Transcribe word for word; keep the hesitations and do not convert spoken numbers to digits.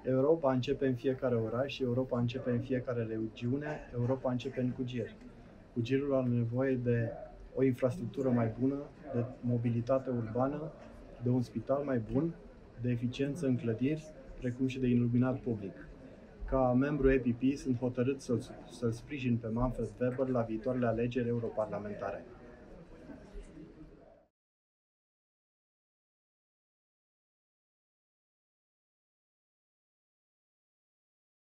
Europa începe în fiecare oraș, Europa începe în fiecare regiune, Europa începe în Cugir. Cugirul are nevoie de o infrastructură mai bună, de mobilitate urbană, de un spital mai bun, de eficiență în clădiri, precum și de iluminat public. Ca membru E P P sunt hotărât să-l să-l sprijin pe Manfred la viitoarele alegeri europarlamentare.